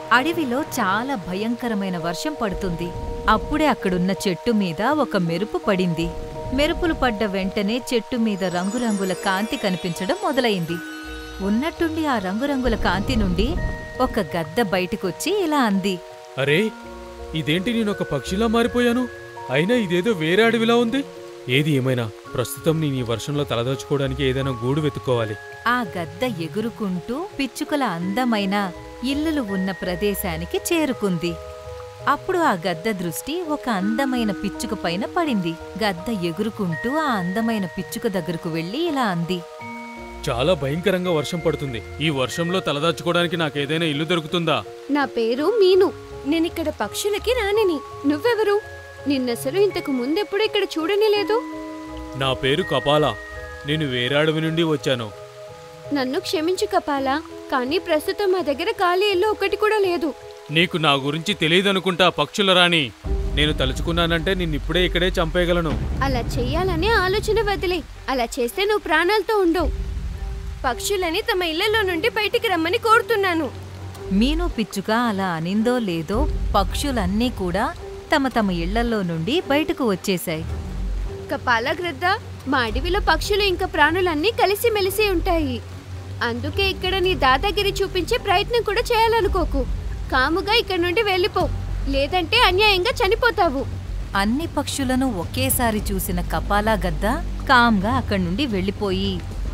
అడవిలో చాలా భయంకరమైన వర్షం పడుతుంది. అప్పుడే అక్కడున్న చెట్టు మీద ఒక మెరుపు పడింది. మెరుపులు పడ్డ వెంటనే చెట్టు మీద రంగురంగుల కాంతి కనిపించడం మొదలైంది. ఉన్నట్టుండి ఆ రంగురంగుల కాంతి నుండి ఒక గద్ద బయటికొచ్చి ఇలా అంది. అరే, ఇదేంటి నేనొక పక్షిలా మారిపోయాను? అయినా ఇదేదో వేరే అడవిలా ఉంది. ఏది ఏమైనా ప్రస్తుతం నేను ఈ వర్షంలో తలదాచుకోవడానికి ఏదైనా గూడు వెతుక్కోవాలి. ఆ గద్ద ఎగురుకుంటూ పిచ్చుకల అందమైన ఇల్లులు ఉన్న ప్రదేశానికి చేరుకుంది. అప్పుడు ఆ గద్ద దృష్టి ఒక అందమైన పిచ్చుక పైన పడింది. గద్ద ఎగురుకుంటూ ఆ అందమైన పిచ్చుక దగ్గరకు వెళ్లి ఇలా అంది. చాలా భయంకరంగా వర్షం పడుతుంది. ఈ వర్షంలో తలదాచుకోవడానికి నాకేదైనా ఇల్లు దొరుకుతుందా? నా పేరు మీను. నేనిక్కడ పక్షులకి రానిని. నువ్వెవరు? నిన్నసలు ఇంతకు ముందెప్పుడు ఇక్కడ చూడనే లేదు. నా పేరు కపాలా. నేను వేరే అడవి నుండి వచ్చాను. నన్ను క్షమించు కపాలా, కానీ ప్రస్తుతం మా దగ్గర ఖాళీ ఇల్లు ఒకటి కూడా లేదు. నీకు నా గురించి తెలియదనుకుంటా పక్షుల రాణి. నేను తలుచుకున్నానంటే నిన్నిప్పుడే ఇక్కడే చంపేయగలను. అలా చెయ్యాలనే ఆలోచన వదిలే. అలా చేస్తే నువ్వు ప్రాణాలతో ఉండవు. పక్షులని తమ ఇళ్లలో నుండి బయటికి రమ్మని కోరుతున్నాను. మీను పిచ్చుక అలా అనిందో లేదో పక్షులన్నీ కూడా తమ తమ ఇళ్లల్లో నుండి బయటకు వచ్చేశాయి. కపాలా గ్రద్ద, మా అడవిలో పక్షులు ఇంకా ప్రాణులన్నీ కలిసిమెలిసి ఉంటాయి. అందుకే ఇక్కడ నీ దాదాగిరి చూపించే ప్రయత్నం కూడా చేయాలనుకోకు. కాముగా ఇక్కడ నుండి వెళ్ళిపో, లేదంటే అన్యాయంగా చనిపోతావు. అన్ని పక్షులను ఒకేసారి చూసిన కపాలా గద్ద కామ్గా అక్కడి నుండి వెళ్ళిపోయి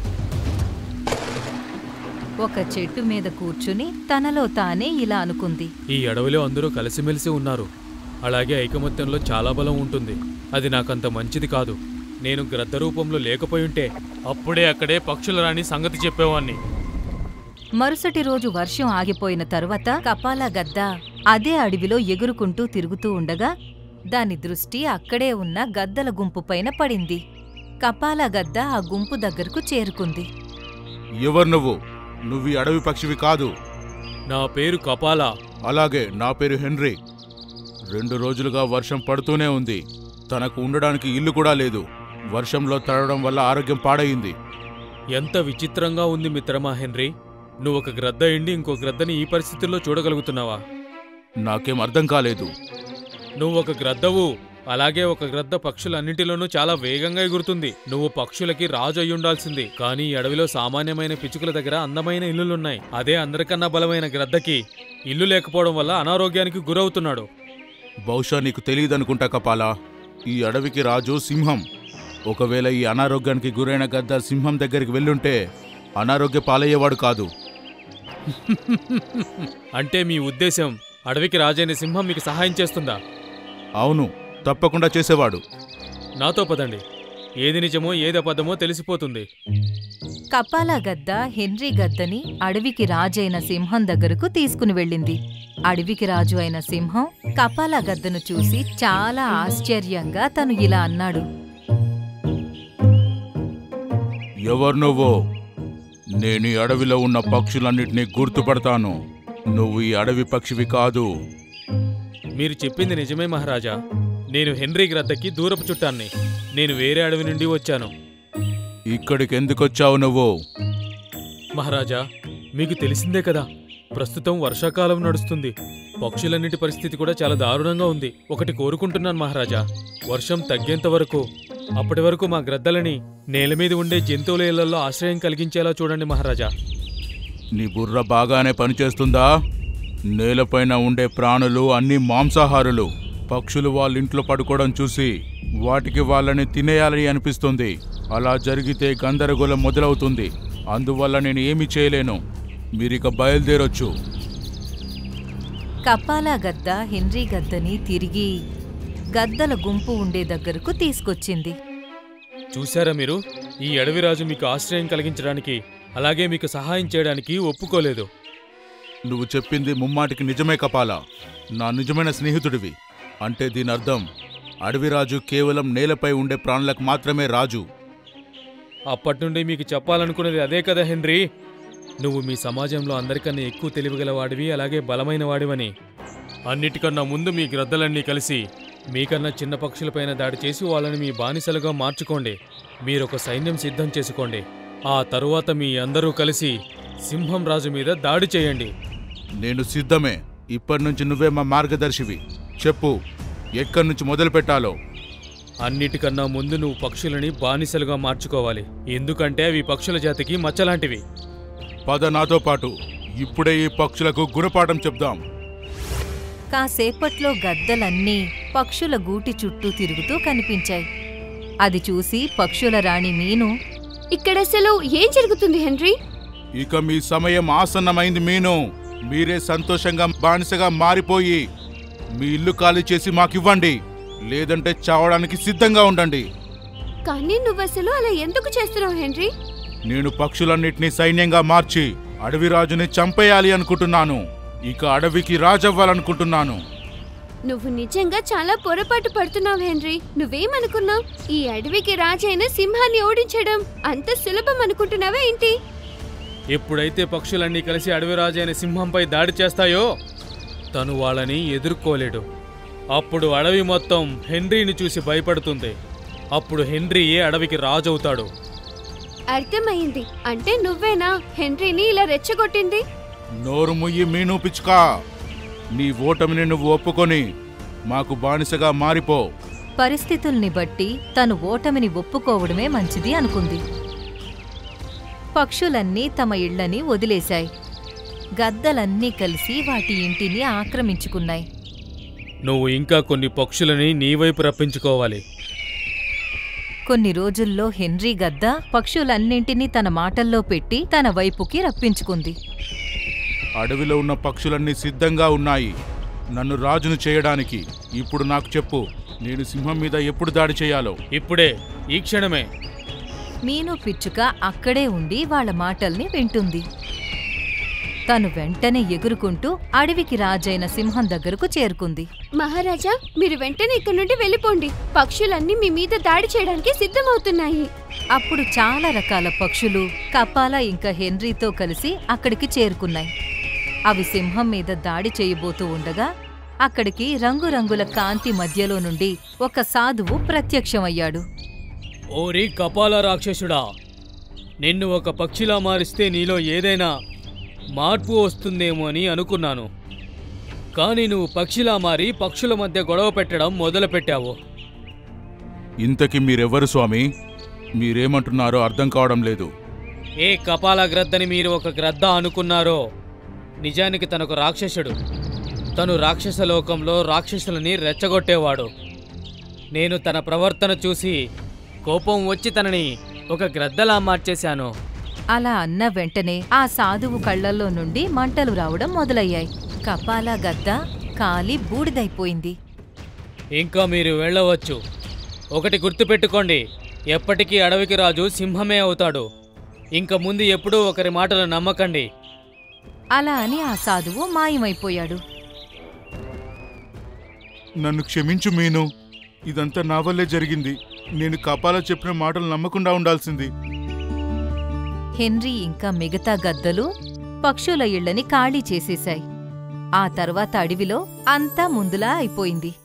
ఒక చెట్టు మీద కూర్చుని తనలో తానే ఇలా అనుకుంది. ఈ అడవిలో అందరూ కలిసిమెలిసి ఉన్నారు. అలాగే ఐకమత్యంలో చాలా బలం ఉంటుంది. అది నాకంత మంచిది కాదు. నేను గ్రద్ద రూపంలో లేకపోయుంటే అప్పుడే అక్కడే పక్షుల రాణి సంగతి చెప్పేవాణ్ణి. మరుసటి రోజు వర్షం ఆగిపోయిన తరువాత కపాలా గద్ద అదే అడవిలో ఎగురుకుంటూ తిరుగుతూ ఉండగా దాని దృష్టి అక్కడే ఉన్న గద్దల గుంపు పైన పడింది. కపాలా గద్ద ఆ గుంపు దగ్గరకు చేరుకుంది. ఎవరు నువ్వు? నువ్వు ఈ అడవి పక్షివి కాదు. నా పేరు కపాలా. అలాగే నా పేరు హెన్రీ. 2 రోజులుగా వర్షం పడుతూనే ఉంది. తనకు ఉండడానికి ఇల్లు కూడా లేదు. వర్షంలో తడవడం వల్ల ఆరోగ్యం పాడయింది. ఎంత విచిత్రంగా ఉంది మిత్రమా హెన్రీ. నువ్వు ఒక గ్రద్ద ఎండి ఇంకో గ్రద్దని ఈ పరిస్థితుల్లో చూడగలుగుతున్నావా? నాకేం అర్థం కాలేదు. నువ్వు ఒక గ్రద్దవు. అలాగే ఒక గ్రద్ద పక్షులన్నింటిలోనూ చాలా వేగంగా ఎగురుతుంది. నువ్వు పక్షులకి రాజు అయ్యుండాల్సింది. కానీ ఈ అడవిలో సామాన్యమైన పిచ్చుకల దగ్గర అందమైన ఇల్లులున్నాయి. అదే అందరికన్నా బలమైన గ్రద్దకి ఇల్లు లేకపోవడం వల్ల అనారోగ్యానికి గురవుతున్నాడు. బహుశా నీకు తెలియదనుకుంటా కపాలా. ఈ అడవికి రాజు సింహం. ఒకవేళ ఈ అనారోగ్యానికి గురైన గద్ద సింహం దగ్గరికి వెళ్ళుంటే అనారోగ్య పాలయ్యేవాడు కాదు. అంటే మీ ఉద్దేశం అడవికి రాజైన సింహం మీకు సహాయం చేస్తుందా? అవును, తప్పకుండా చేసేవాడు. నాతో పదండి. ఏది నిజమో ఏది అబద్ధమో తెలిసిపోతుంది. కపాలా గద్ద హెన్రీ గద్దని అడవికి రాజైన సింహం దగ్గరకు తీసుకుని వెళ్ళింది. అడవికి రాజు అయిన సింహం కపాలా గద్దను చూసి చాలా ఆశ్చర్యంగా తను ఇలా అన్నాడు. ఎవరు నువ్వు? నేను ఈ అడవిలో ఉన్న పక్షులన్నిటినీ గుర్తుపడతాను. నువ్వు ఈ అడవి పక్షివి కాదు. మీరు చెప్పింది నిజమే మహారాజా. నేను హెన్రీ గ్రద్దకి దూరపు చుట్టాన్ని. నేను వేరే అడవి నుండి వచ్చాను. ఇక్కడికి ఎందుకొచ్చావు నువ్వు? మహారాజా, మీకు తెలిసిందే కదా, ప్రస్తుతం వర్షాకాలం నడుస్తుంది. పక్షులన్నిటి పరిస్థితి కూడా చాలా దారుణంగా ఉంది. ఒకటి కోరుకుంటున్నాను మహారాజా, వర్షం తగ్గేంత వరకు, అప్పటి వరకు మా గ్రద్దలని నేలమీద ఉండే జంతువుల ఇళ్లలో ఆశ్రయం కలిగించేలా చూడండి మహారాజా. నీ బుర్ర బాగానే పనిచేస్తుందా? నేలపైన ఉండే ప్రాణులు అన్ని మాంసాహారులు. పక్షులు వాళ్ళింట్లో పడుకోవడం చూసి వాటికి వాళ్ళని తినేయాలని అనిపిస్తుంది. అలా జరిగితే గందరగోళం మొదలవుతుంది. అందువల్ల నేను ఏమీ చేయలేను. మీరిక బయలుదేరొచ్చు. కపాలా గద్ద హెన్రీ గద్దని తిరిగి గద్దల గుంపు ఉండే దగ్గరకు తీసుకొచ్చింది. చూశారా మీరు, ఈ అడవిరాజు మీకు ఆశ్రయం కలిగించడానికి అలాగే మీకు సహాయం చేయడానికి ఒప్పుకోలేదు. నువ్వు చెప్పింది ముమ్మాటికి నిజమే కపాలా. నా నిజమైన స్నేహితుడివి. అంటే దీని అర్థం అడవిరాజు కేవలం నేలపై ఉండే ప్రాణులకు మాత్రమే రాజు. అప్పటినుండి మీకు చెప్పాలనుకున్నది అదే కదా హెన్రీ. నువ్వు మీ సమాజంలో అందరికన్నా ఎక్కువ తెలివిగలవాడివి, అలాగే బలమైన వాడివని. అన్నిటికన్నా ముందు మీ గ్రద్దలన్నీ కలిసి మీకన్నా చిన్న పక్షులపైన దాడి చేసి వాళ్ళని మీ బానిసలుగా మార్చుకోండి. మీరొక సైన్యం సిద్ధం చేసుకోండి. ఆ తరువాత మీ అందరూ కలిసి సింహం రాజు మీద దాడి చేయండి. నేను సిద్ధమే. ఇప్పటినుంచి నువ్వే మా మార్గదర్శివి. చెప్పు, ఎక్కడి నుంచి మొదలు పెట్టాలో. అన్నిటికన్నా ముందు నువ్వు పక్షులని బానిసలుగా మార్చుకోవాలి. ఎందుకంటే అవి పక్షుల జాతికి మచ్చలాంటివి. పద నాతో పాటు. ఇప్పుడే ఈ పక్షులకు గుణపాఠం చెప్దాం. కాసేపట్లో గద్దలన్నీ పక్షుల గూటి చుట్టూ తిరుగుతూ కనిపించాయి. అది చూసి పక్షుల రాణి మీను, ఇక్కడసలు ఏం జరుగుతుంది హెన్రీ? ఇక మీ సమయం ఆసన్నమైంది మీను. మీరే సంతోషంగా బానిసగా మారిపోయి మీ ఇల్లు ఖాళీ చేసి మాకివ్వండి, లేదంటే చావడానికి సిద్ధంగా ఉండండి. కానీ నువ్వసలు అలా ఎందుకు చేస్తున్నావు హెన్రీ? నేను పక్షులన్నిటినీ సైన్యంగా మార్చి అడవిరాజుని చంపేయాలి అనుకుంటున్నాను. ఇక అడవికి రాజవ్వాలనుకుంటున్నాను. నువ్వు నిజంగా చాలా పొరపాటు పడుతున్నావు హెన్రీ. నువ్వేమనుకున్నావు? ఈ అడవికి రాజైన సింహాన్ని ఓడించడం అంత సులభం అనుకుంటున్నావా ఏంటి? ఎప్పుడైతే పక్షులన్నీ కలిసి అడవిరాజు అయిన సింహంపై దాడి చేస్తాయో తను వాళ్ళని ఎదుర్కోలేడు. అప్పుడు అడవి మొత్తం హెన్రీని చూసి భయపడుతుంది. అప్పుడు హెన్రీయే అడవికి రాజవుతాడు. అర్థమైంది. అంటే నువ్వేనా హెన్రీని ఇలా రెచ్చగొట్టింది? నోరు ముయ్యి మీను పిచ్చుకా. నీ ఓటమిని నువ్వు ఒప్పుకొని మాకు బానిసగా మారిపో. పరిస్థితుల్ని బట్టి తను ఓటమిని ఒప్పుకోవడమే మంచిది అనుకుంది. పక్షులన్నీ తమ ఇళ్లని వదిలేశాయి. గద్దలన్నీ కలిసి వాటి ఇంటిని ఆక్రమించుకున్నాయి. నువ్వు ఇంకా కొన్ని పక్షులని నీ వైపు రప్పించుకోవాలి. కొన్ని రోజుల్లో హెన్రీ గద్ద పక్షులన్నింటినీ తన మాటల్లో పెట్టి తన వైపుకి రప్పించుకుంది. అడవిలో ఉన్న పక్షులన్నీ సిద్ధంగా ఉన్నాయి నన్ను రాజును చేయడానికి. ఇప్పుడు నాకు చెప్పు, నేను సింహం మీద ఎప్పుడు దాడి చేయాలో? ఇప్పుడే, ఈ క్షణమే. మీను పిచ్చుక అక్కడే ఉండి వాళ్ళ మాటల్ని వింటుంది. తను వెంటనే ఎగురుకుంటూ అడవికి రాజైన సింహం దగ్గరకు చేరుకుంది. మహారాజా, మీరు వెంటనే ఇక్కడి నుండి వెళ్ళిపోండి. పక్షులన్నీ మీ మీద దాడి చేయడానికి సిద్ధమవుతున్నాయి. అప్పుడు చాలా రకాల పక్షులు కపాలా ఇంకా హెన్రీతో కలిసి అక్కడికి చేరుకున్నాయి. అవి సింహం మీద దాడి చేయబోతూ ఉండగా అక్కడికి రంగురంగుల కాంతి మధ్యలో నుండి ఒక సాధువు ప్రత్యక్షమయ్యాడు. ఓరి కపాల రాక్షసుడా, నిన్ను ఒక పక్షిలా మారిస్తే నీలో ఏదైనా మార్పు వస్తుందేమో అని అనుకున్నాను. కానీ నువ్వు పక్షిలా మారి పక్షుల మధ్య గొడవ పెట్టడం మొదలుపెట్టావు. ఇంతకీ మీరెవ్వరు స్వామి? మీరేమంటున్నారో అర్థం కావడం లేదు. ఏ కపాల గ్రద్దని మీరు ఒక గ్రద్ద అనుకున్నారో, నిజానికి తనొక రాక్షసుడు. తను రాక్షస లోకంలో రాక్షసులని రెచ్చగొట్టేవాడు. నేను తన ప్రవర్తన చూసి కోపం వచ్చి తనని ఒక గ్రద్దలా మార్చేశాను. అలా అన్న వెంటనే ఆ సాధువు కళ్లల్లో నుండి మంటలు రావడం మొదలయ్యాయి. కపాలా గద్ద కాలి బూడిదైపోయింది. ఇంకా మీరు వెళ్ళవచ్చు. ఒకటి గుర్తుపెట్టుకోండి, ఎప్పటికీ అడవికి రాజు సింహమే అవుతాడు. ఇంక ముందు ఎప్పుడూ ఒకరి మాటలు నమ్మకండి. అలా అని ఆ సాధువు మాయమైపోయాడు. నన్ను క్షమించు మీను, ఇదంతా నా వల్లే జరిగింది. నేను కపాల చెప్పిన మాటలు నమ్మకుండా ఉండాల్సింది. హెన్రీ ఇంకా మిగతా గద్దలు పక్షుల ఇళ్లని ఖాళీ చేసేశాయి. ఆ తర్వాత అడవిలో అంతా ముందులా అయిపోయింది.